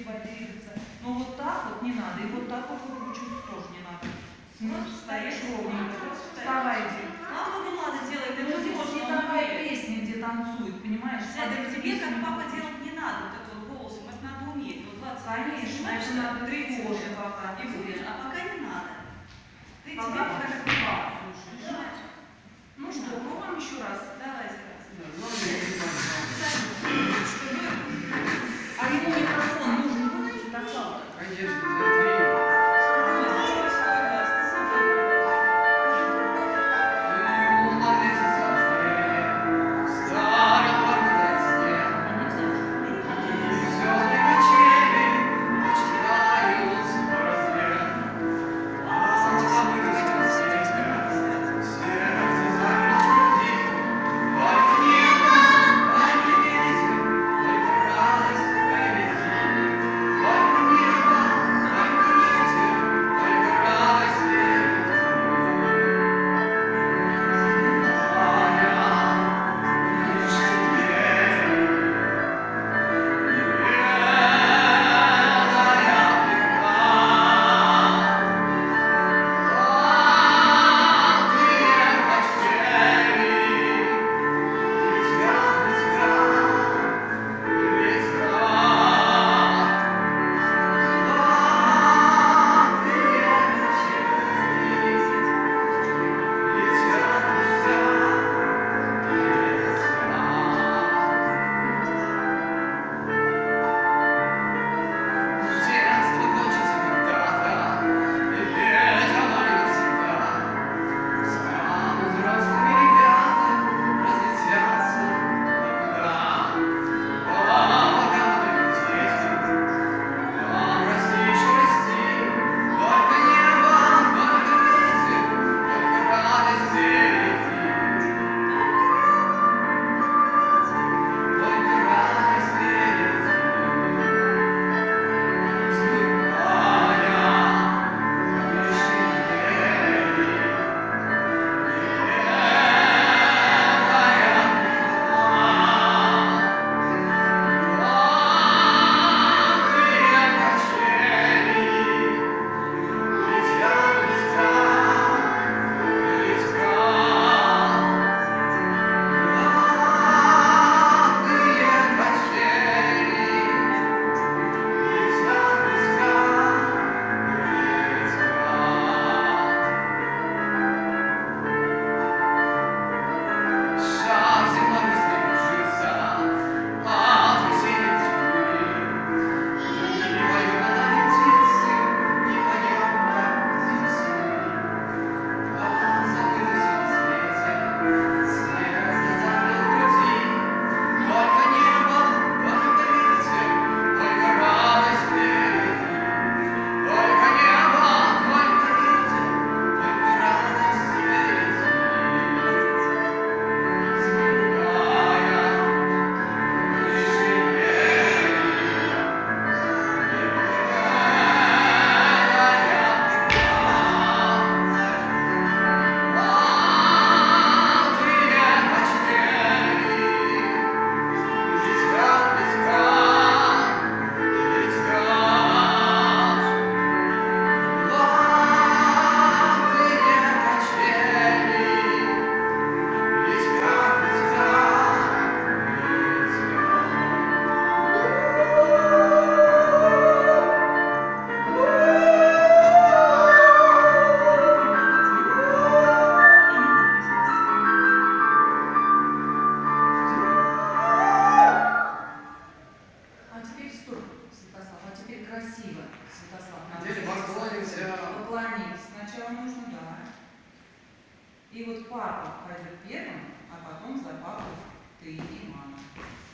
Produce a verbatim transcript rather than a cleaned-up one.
подвигаться. Но вот так вот не надо. И вот так вот выкручивать тоже не надо. Стоишь ровненько. Вставайте. Мама не надо делать, это Ну, здесь можно, не такая песня, где танцуют, понимаешь? Знаете, тебе, как папа, делать не надо, вот это вот голосом, это надо уметь. Вот двадцать Конечно, это надо тридцать пока. И будешь, а пока не надо. Ты Пока тебе пока как слушай. понимаешь? Ну что, пробуем еще раз. Давайте раз. А ему микрофон нужен будет, Святослав? Конечно. Поклониться сначала нужно, да. И вот папа пойдет первым, а потом за папой ты и мама.